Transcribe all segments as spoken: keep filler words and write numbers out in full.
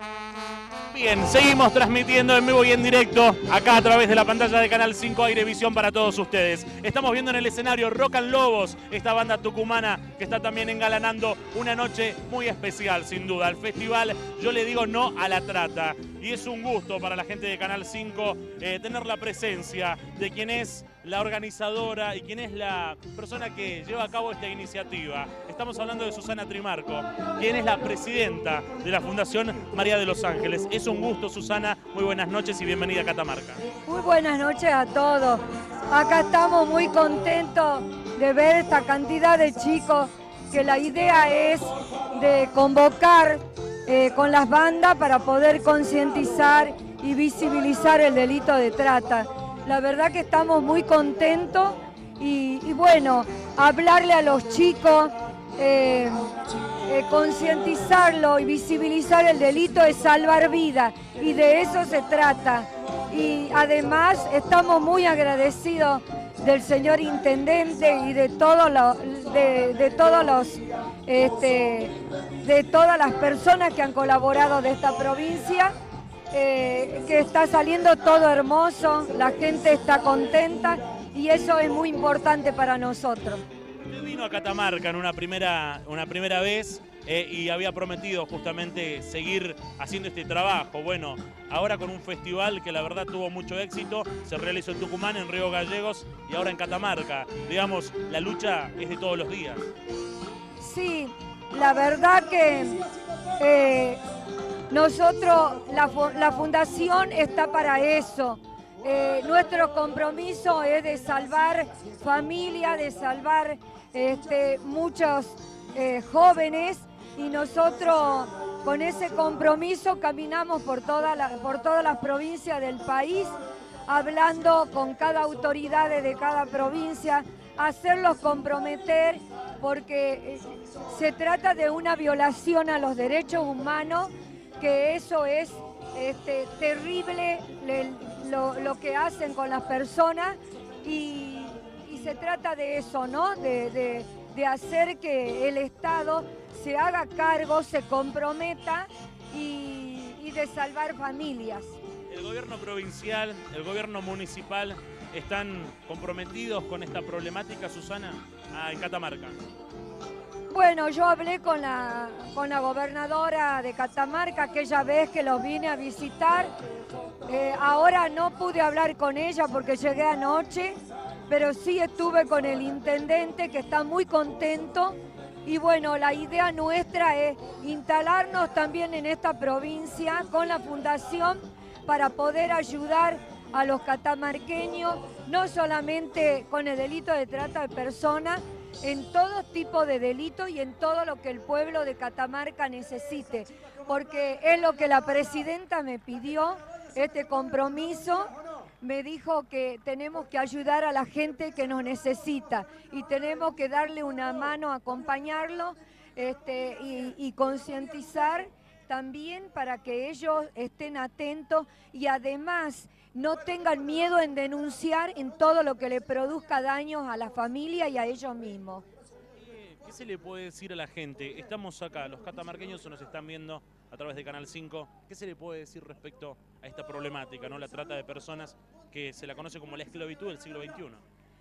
Bien, seguimos transmitiendo en vivo y en directo acá a través de la pantalla de Canal cinco Airevisión para todos ustedes. Estamos viendo en el escenario Rock and Lobos, esta banda tucumana que está también engalanando una noche muy especial, sin duda. El festival, yo le digo no a la trata. Y es un gusto para la gente de Canal cinco eh, tener la presencia de quien es la organizadora y quien es la persona que lleva a cabo esta iniciativa. Estamos hablando de Susana Trimarco, quien es la presidenta de la Fundación María de los Ángeles. Es un gusto, Susana. Muy buenas noches y bienvenida a Catamarca. Muy buenas noches a todos. Acá estamos muy contentos de ver esta cantidad de chicos, que la idea es de convocar eh, con las bandas para poder concientizar y visibilizar el delito de trata. La verdad que estamos muy contentos y, y bueno, hablarle a los chicos, eh, eh, concientizarlo y visibilizar el delito es salvar vidas y de eso se trata. Y además estamos muy agradecidos del señor intendente y de todos los, de, de todos los, este, de todas las personas que han colaborado de esta provincia. Eh, que está saliendo todo hermoso, la gente está contenta y eso es muy importante para nosotros. Usted vino a Catamarca en una primera, una primera vez eh, y había prometido justamente seguir haciendo este trabajo. Bueno, ahora con un festival que la verdad tuvo mucho éxito, se realizó en Tucumán, en Río Gallegos y ahora en Catamarca. Digamos, la lucha es de todos los días. Sí, la verdad que eh, nosotros, la, la fundación está para eso. Eh, nuestro compromiso es de salvar familias, de salvar este, muchos eh, jóvenes y nosotros con ese compromiso caminamos por, toda la, por todas las provincias del país, hablando con cada autoridad de cada provincia, hacerlos comprometer porque se trata de una violación a los derechos humanos, que eso es este, terrible le, lo, lo que hacen con las personas y, y se trata de eso, ¿no? De, de, de hacer que el Estado se haga cargo, se comprometa y, y de salvar familias. El gobierno provincial, el gobierno municipal, ¿están comprometidos con esta problemática, Susana, en Catamarca? Bueno, yo hablé con la, con la gobernadora de Catamarca aquella vez que los vine a visitar. Eh, ahora no pude hablar con ella porque llegué anoche, pero sí estuve con el intendente que está muy contento. Y bueno, la idea nuestra es instalarnos también en esta provincia con la fundación para poder ayudar a los catamarqueños, no solamente con el delito de trata de personas, en todo tipo de delito y en todo lo que el pueblo de Catamarca necesite, porque es lo que la presidenta me pidió, este compromiso, me dijo que tenemos que ayudar a la gente que nos necesita y tenemos que darle una mano, acompañarlo este, y, y concientizar también para que ellos estén atentos y además no tengan miedo en denunciar en todo lo que le produzca daños a la familia y a ellos mismos. ¿Qué se le puede decir a la gente? Estamos acá, los catamarqueños nos están viendo a través de Canal cinco. ¿Qué se le puede decir respecto a esta problemática, ¿no? La trata de personas que se la conoce como la esclavitud del siglo veintiuno?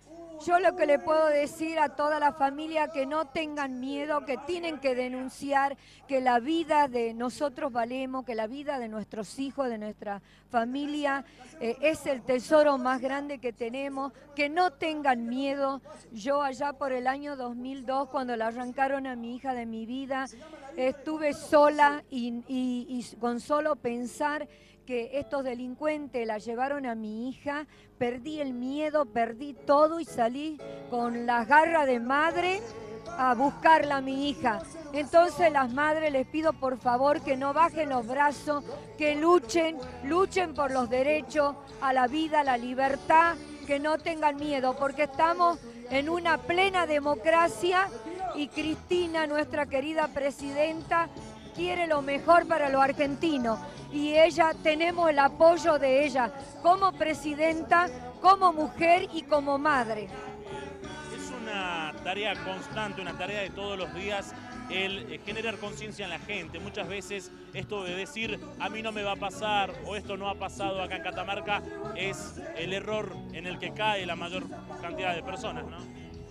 Yo lo que le puedo decir a toda la familia que no tengan miedo, que tienen que denunciar, que la vida de nosotros valemos, que la vida de nuestros hijos, de nuestra familia eh, es el tesoro más grande que tenemos, que no tengan miedo. Yo allá por el año dos mil dos, cuando le arrancaron a mi hija de mi vida, estuve sola y, y, y con solo pensar que estos delincuentes la llevaron a mi hija, perdí el miedo, perdí todo y salí con las garras de madre a buscarla a mi hija. Entonces las madres les pido por favor que no bajen los brazos, que luchen, luchen por los derechos a la vida, a la libertad, que no tengan miedo, porque estamos en una plena democracia y Cristina, nuestra querida presidenta, quiere lo mejor para los argentinos y ella, tenemos el apoyo de ella como presidenta, como mujer y como madre. Es una tarea constante, una tarea de todos los días, el eh, generar conciencia en la gente. Muchas veces esto de decir a mí no me va a pasar o esto no ha pasado acá en Catamarca es el error en el que cae la mayor cantidad de personas, ¿no?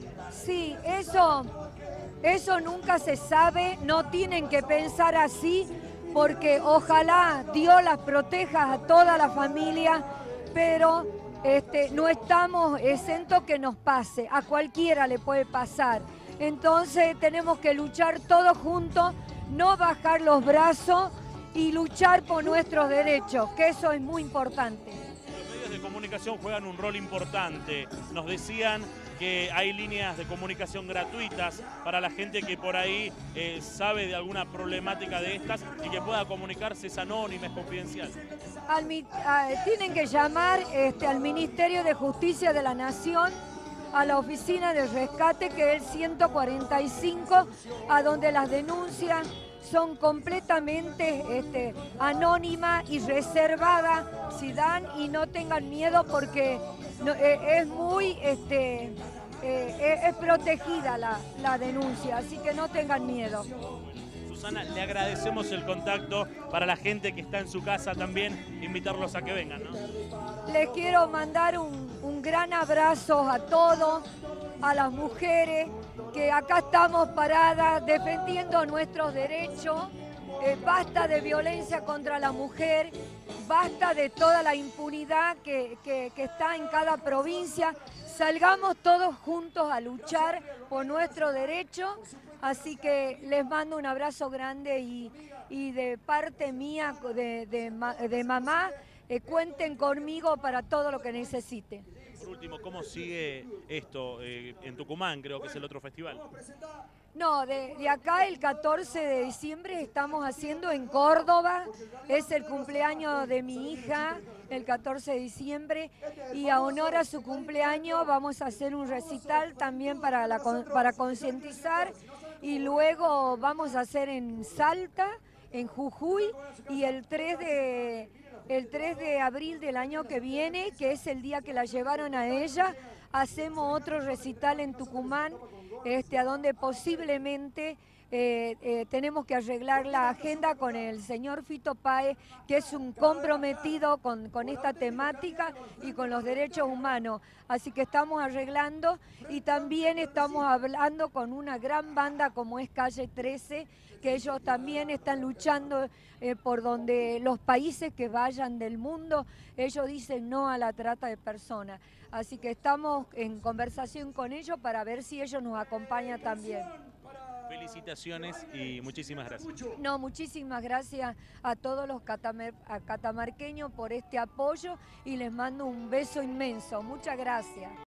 Sí, eso, eso nunca se sabe, no tienen que pensar así, porque ojalá Dios las proteja a toda la familia, pero este, no estamos exentos que nos pase, a cualquiera le puede pasar. Entonces tenemos que luchar todos juntos, no bajar los brazos y luchar por nuestros derechos, que eso es muy importante. Los medios de comunicación juegan un rol importante. Nos decían que hay líneas de comunicación gratuitas para la gente que por ahí eh, sabe de alguna problemática de estas y que pueda comunicarse, es anónima, es confidencial. Al, a, tienen que llamar este, al Ministerio de Justicia de la Nación, a la oficina de rescate, que es el ciento cuarenta y cinco, a donde las denuncias son completamente este, anónimas y reservadas, si dan, y no tengan miedo porque no, eh, es muy este, eh, es protegida la, la denuncia, así que no tengan miedo. Susana, le agradecemos el contacto para la gente que está en su casa también, invitarlos a que vengan, ¿no? Les quiero mandar un, un gran abrazo a todos, a las mujeres, que acá estamos paradas defendiendo nuestros derechos. Eh, basta de violencia contra la mujer, basta de toda la impunidad que, que, que está en cada provincia. Salgamos todos juntos a luchar por nuestro derecho. Así que les mando un abrazo grande y, y de parte mía, de, de, de mamá, eh, cuenten conmigo para todo lo que necesiten. Por último, ¿cómo sigue esto eh, en Tucumán? Creo que es el otro festival. No, de, de acá el catorce de diciembre estamos haciendo en Córdoba, es el cumpleaños de mi hija, el catorce de diciembre, y a honor a su cumpleaños vamos a hacer un recital también para, la, para concientizar, y luego vamos a hacer en Salta, en Jujuy, y el tres de... El tres de abril del año que viene, que es el día que la llevaron a ella, hacemos otro recital en Tucumán, este, a donde posiblemente eh, eh, tenemos que arreglar la agenda con el señor Fito Páez, que es un comprometido con, con esta temática y con los derechos humanos. Así que estamos arreglando y también estamos hablando con una gran banda como es Calle trece, que ellos también están luchando eh, por donde los países que vayan del mundo, ellos dicen no a la trata de personas. Así que estamos en conversación con ellos para ver si ellos nos acompañan también. Felicitaciones y muchísimas gracias. No, muchísimas gracias a todos los catamar a catamarqueños por este apoyo y les mando un beso inmenso. Muchas gracias.